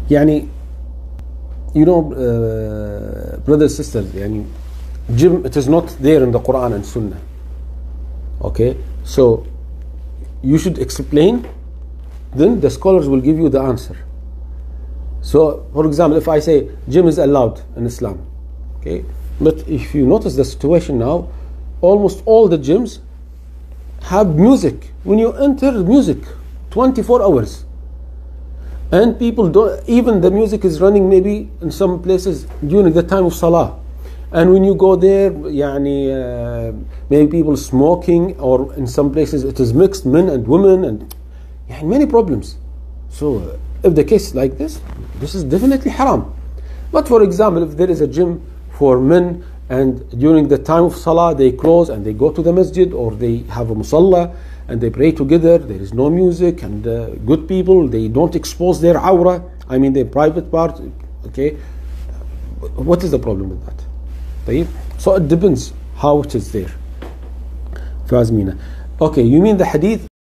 يعني you know brothers sisters يعني gym, it is not there in the Quran and Sunnah. Okay, so you should explain, then the scholars will give you the answer. So for example, if I say gym is allowed in Islam, okay, but if you notice the situation now, almost all the gyms have music. When you enter, music 24 hours, and people don't, even the music is running maybe in some places during the time of Salah. And when you go there, maybe people smoking, or in some places it is mixed men and women, and many problems. So if the case is like this is definitely haram. But for example, if there is a gym for men and during the time of Salah they close and they go to the masjid, or they have a musalla and they pray together, there is no music, and good people, they don't expose their awra, I mean their private part, okay, what is the problem with that? So it depends how it is there. Fazmina. Okay, you mean the hadith